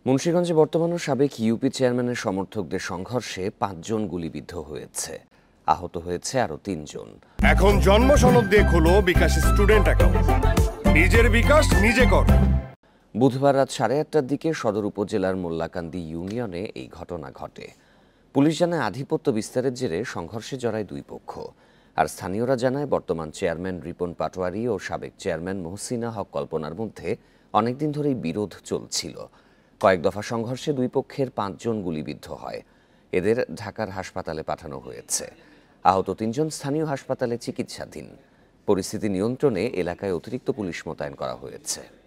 মুন্সিগঞ্জে বর্তমান ও সাবেক ইউপি চেয়ারম্যানের সমর্থকদের সংঘর্ষে ৫ জন গুলিবিদ্ধ হয়েছে। আহত হয়েছে আরও ৩ জন। এখন জন্ম সনদ দিয়ে খোলো বিকাশ স্টুডেন্ট অ্যাকাউন্ট। নিজের বিকাশ নিজে কর। বুধবার রাত 8:30টার দিকে সদর উপজেলার মোল্লাকান্দি ইউনিয়নে এই ঘটনা ঘটে। পুলিশ জানায় আধিপত্য বিস্তারের জেরে সংঘর্ষে জড়ায় দুই পক্ষ। আর স্থানীয়রা জানায় বর্তমান চেয়ারম্যান রিপন পাটোয়ারি ও সাবেক চেয়ারম্যান মহসিনা হক কল্পনার মধ্যে অনেকদিন ধরেই বিরোধ চলছিল। কয়েক দফা সংঘর্ষে দুই পক্ষের ৫ জন গুলিবিদ্ধ হয়। এদের ঢাকার হাসপাতালে পাঠানো হয়েছে। আহত ৩ জন স্থানীয় হাসপাতালে চিকিৎসাধীন। পরিস্থিতি নিয়ন্ত্রণে এলাকায় অতিরিক্ত পুলিশ মোতায়েন করা হয়েছে।